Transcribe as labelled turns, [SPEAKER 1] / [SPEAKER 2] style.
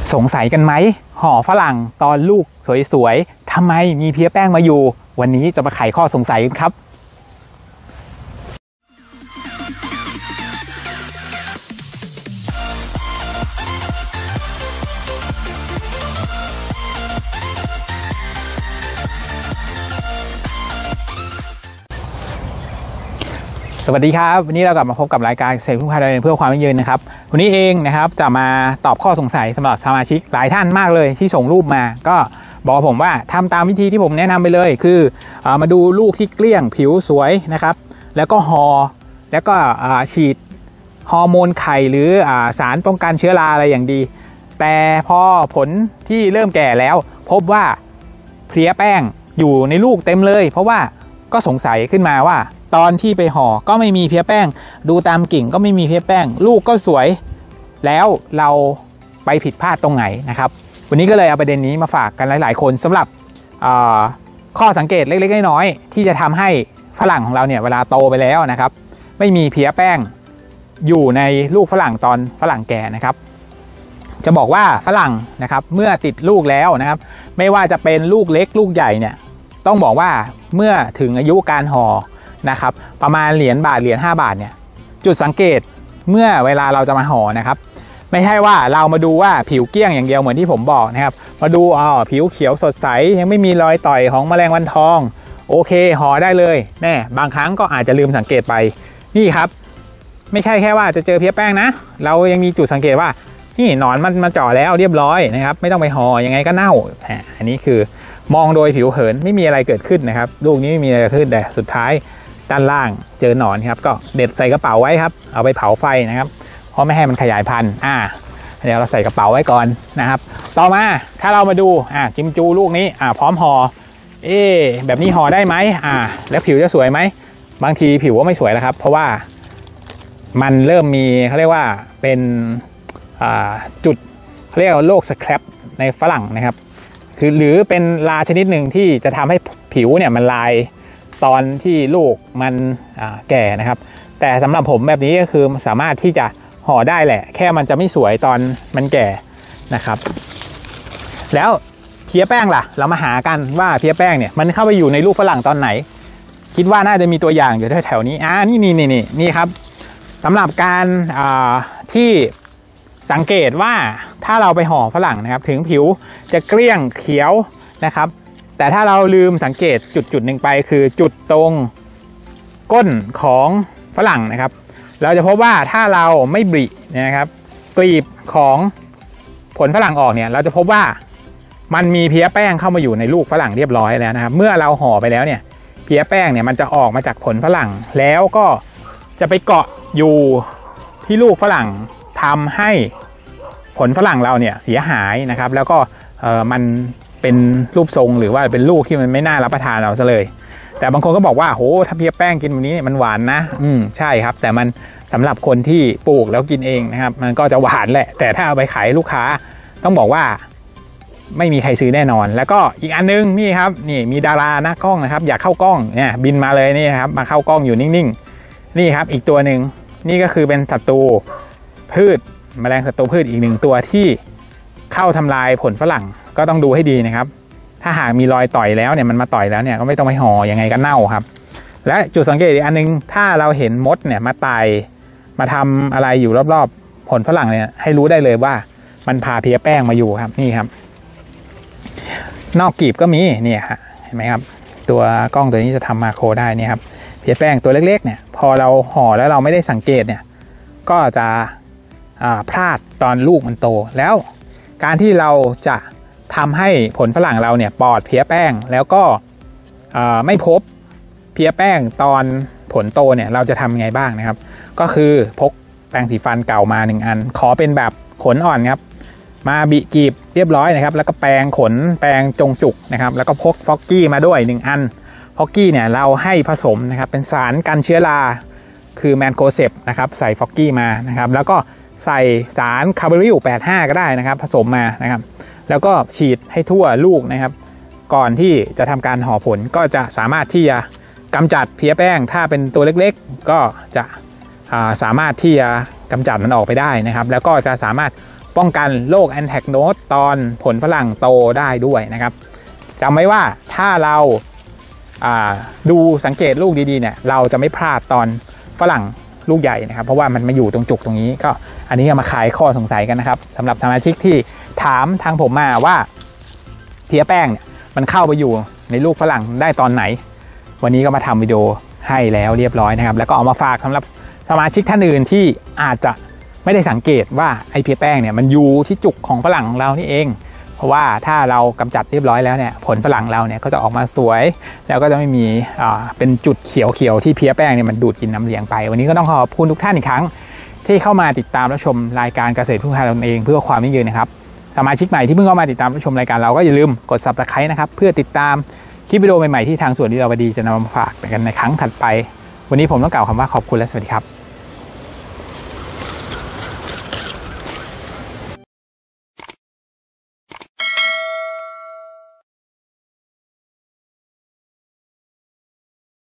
[SPEAKER 1] สงสัยกันไหมห่อฝรั่งตอนลูกสวยๆทำไมมีเพี้ยแป้งมาอยู่วันนี้จะมาไขข้อสงสัยกันครับสวัสดีครับวันนี้เรากลับมาพบกับรายการเซฟผู้พาเดินเพื่อความยั่งยืนนะครับวันนี้เองนะครับจะมาตอบข้อสงสัยสำหรับสมาชิกหลายท่านมากเลยที่ส่งรูปมาก็บอกผมว่าทำตามวิธีที่ผมแนะนำไปเลยคือมาดูลูกที่เกลี้ยงผิวสวยนะครับแล้วก็ห่อแล้วก็ฉีดฮอร์โมนไข่หรือสารป้องกันเชื้อราอะไรอย่างดีแต่พอผลที่เริ่มแก่แล้วพบว่าเพลี้ยแป้งอยู่ในลูกเต็มเลยเพราะว่าก็สงสัยขึ้นมาว่าตอนที่ไปห่อก็ไม่มีเพี้ยแป้งดูตามกิ่งก็ไม่มีเพี้ยแป้งลูกก็สวยแล้วเราไปผิดพลาดตรงไหนนะครับวันนี้ก็เลยเอาประเด็นนี้มาฝากกันหลายๆคนสำหรับข้อสังเกตเล็กๆน้อยๆที่จะทำให้ฝรั่งของเราเนี่ยเวลาโตไปแล้วนะครับไม่มีเพี้ยแป้งอยู่ในลูกฝรั่งตอนฝรั่งแก่นะครับจะบอกว่าฝรั่งนะครับเมื่อติดลูกแล้วนะครับไม่ว่าจะเป็นลูกเล็กลูกใหญ่เนี่ยต้องบอกว่าเมื่อถึงอายุการห่อนะครับประมาณเหรียญบาทเหรียญ5 บาทเนี่ยจุดสังเกตเมื่อเวลาเราจะมาห่อนะครับไม่ใช่ว่าเรามาดูว่าผิวเกลี้ยงอย่างเดียวเหมือนที่ผมบอกนะครับมาดูผิวเขียวสดใสยังไม่มีรอยต่อยของแมลงวันทองโอเคห่อได้เลยแน่บางครั้งก็อาจจะลืมสังเกตไปนี่ครับไม่ใช่แค่ว่าจะเจอเพี้ยแป้งนะเรายังมีจุดสังเกตว่านี่หนอนมันมาเจาะแล้วเรียบร้อยนะครับไม่ต้องไปห่อยังไงก็เน่าอันนี้คือมองโดยผิวเผินไม่มีอะไรเกิดขึ้นนะครับลูกนี้ไม่มีอะไรขึ้นแต่สุดท้ายด้านล่างเจอหนอนครับก็เด็ดใส่กระเป๋าไว้ครับเอาไปเผาไฟนะครับเพราะไม่ให้มันขยายพันธุ์เดี๋ยวเราใส่กระเป๋าไว้ก่อนนะครับต่อมาถ้าเรามาดูกิมจูลูกนี้พร้อมห่อแบบนี้ห่อได้ไหมแล้วผิวจะสวยไหมบางทีผิวก็ไม่สวยแล้วครับเพราะว่ามันเริ่มมีเขาเรียกว่าเป็นจุดเขาเรียกว่าโรคสแครปในฝรั่งนะครับคือหรือเป็นราชนิดหนึ่งที่จะทำให้ผิวเนี่ยมันลายตอนที่ลูกมันแก่นะครับแต่สำหรับผมแบบนี้ก็คือสามารถที่จะห่อได้แหละแค่มันจะไม่สวยตอนมันแก่นะครับแล้วเพี้ยแป้งล่ะเรามาหากันว่าเพี้ยแป้งเนี่ยมันเข้าไปอยู่ในลูกฝรั่งตอนไหนคิดว่าน่าจะมีตัวอย่างอยู่แถวๆนี้นี่ครับสำหรับการที่สังเกตว่าถ้าเราไปห่อฝรั่งนะครับถึงผิวจะเกลี้ยงเขียวนะครับแต่ถ้าเราลืมสังเกตจุดหนึ่งไปคือจุดตรงก้นของฝรั่งนะครับเราจะพบว่าถ้าเราไม่บรินะครับกลีบของผลฝรั่งออกเนี่ยเราจะพบว่ามันมีเพี้ยแป้งเข้ามาอยู่ในลูกฝรั่งเรียบร้อยแล้วนะครับเมื่อเราห่อไปแล้วเนี่ยเพี้ยแป้งเนี่ยมันจะออกมาจากผลฝรั่งแล้วก็จะไปเกาะอยู่ที่ลูกฝรั่งทำให้ผลฝรั่งเราเนี่ยเสียหายนะครับแล้วก็มันเป็นรูปทรงหรือว่าเป็นลูกที่มันไม่น่ารับประทานเราซะเลยแต่บางคนก็บอกว่าโหถ้าเพี้ยแป้งกินแบบนี้มันหวานนะใช่ครับแต่มันสำหรับคนที่ปลูกแล้วกินเองนะครับมันก็จะหวานแหละแต่ถ้าเอาไปขายลูกค้าต้องบอกว่าไม่มีใครซื้อแน่นอนแล้วก็อีกอันนึงนี่ครับนี่มีดาราหน้ากล้องนะครับอยากเข้ากล้องเนี่ยบินมาเลยนี่ครับมาเข้ากล้องอยู่นิ่งๆนี่ครับอีกตัวหนึ่งนี่ก็คือเป็นศัตรูพืชแมลงศัตรูพืชอีกหนึ่งตัวที่เข้าทำลายผลฝรั่งก็ต้องดูให้ดีนะครับถ้าหากมีรอยต่อยแล้วเนี่ยมันมาต่อยแล้วเนี่ยก็ไม่ต้องไปห่อยังไงก็เน่าครับและจุดสังเกตอีกอันนึงถ้าเราเห็นมดเนี่ยมาไต่มาทำอะไรอยู่รอบๆผลฝรั่งเนี่ยให้รู้ได้เลยว่ามันพาเพี้ยแป้งมาอยู่ครับนี่ครับนอกกีบก็มีเนี่ยฮะเห็นไหมครับตัวกล้องตัวนี้จะทำมาโครได้เนี่ยครับเพี้ยแป้งตัวเล็กๆเนี่ยพอเราห่อแล้วเราไม่ได้สังเกตเนี่ยก็จะพลาดตอนลูกมันโตแล้วการที่เราจะทำให้ผลฝรั่งเราเนี่ยปลอดเพี้ยแป้งแล้วก็ไม่พบเพี้ยแป้งตอนผลโตเนี่ยเราจะทำยังไงบ้างนะครับก็คือพกแปรงสีฟันเก่ามา1 อันขอเป็นแบบขนอ่อนครับมาบิกีบเรียบร้อยนะครับแล้วก็แปรงขนแปรงจงจุกนะครับแล้วก็พกฟอกกี้มาด้วย1 อันฟอกกี้เนี่ยเราให้ผสมนะครับเป็นสารกันเชื้อราคือแมนโคเซปนะครับใส่ฟอกกี้มานะครับแล้วก็ใส่สารคาร์บอริล85ก็ได้นะครับผสมมานะครับแล้วก็ฉีดให้ทั่วลูกนะครับก่อนที่จะทำการห่อผลก็จะสามารถที่จะกำจัดเพี้ยแป้งถ้าเป็นตัวเล็กๆก็จะสามารถที่จะกำจัดมันออกไปได้นะครับแล้วก็จะสามารถป้องกันโรคแอนแทกโนสตอนผลฝรั่งโตได้ด้วยนะครับจำไว้ว่าถ้าเราดูสังเกตลูกดีๆเนี่ยเราจะไม่พลาดตอนฝรั่งลูกใหญ่นะครับเพราะว่ามันมาอยู่ตรงจุกตรงนี้ก็อันนี้ก็มาคลายข้อสงสัยกันนะครับสำหรับสมาชิกที่ถามทางผมมาว่าเพี้ยแป้งเนี่ยมันเข้าไปอยู่ในลูกฝรั่งได้ตอนไหนวันนี้ก็มาทำวิดีโอให้แล้วเรียบร้อยนะครับแล้วก็เอามาฝากสำหรับสมาชิกท่านอื่นที่อาจจะไม่ได้สังเกตว่าไอ้เพี้ยแป้งเนี่ยมันอยู่ที่จุกของฝรั่งของเรานี่เองเพราะว่าถ้าเรากำจัดเรียบร้อยแล้วเนี่ยผลฝรั่งเราเนี่ยก็จะออกมาสวยแล้วก็จะไม่มีเป็นจุดเขียวๆที่เพี้ยแป้งเนี่ยมันดูดกินน้ำเลี้ยงไปวันนี้ก็ต้องขอบคุณทุกท่านอีกครั้งที่เข้ามาติดตามรับชมรายการเกษตรพึ่งพาตนเองเพื่อความยั่งยืนนะครับสมาชิกใหม่ที่เพิ่งเข้ามาติดตามรับชมรายการเราก็อย่าลืมกด Subscribe นะครับเพื่อติดตามคลิปวิดีโอใหม่ๆที่ทางสวนลีลาวดีจะนำมาฝากกันในครั้งถัดไปวันนี้ผมต้องกล่าวคำว่าขอบคุณและสวัสดีครับ